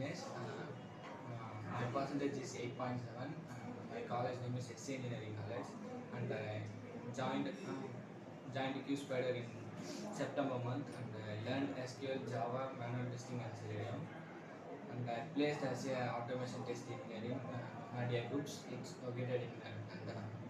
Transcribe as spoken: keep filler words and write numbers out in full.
Vignesh. Uh, uh, my percentage is eight point seven. Uh, my college name is S C Engineering College, and I joined uh, joined QSpider in September month, and I learned S Q L, Java, manual testing, and Selenium. And I placed as a automation test engineering uh, Nadia Groups. It's located in uh, Nandana.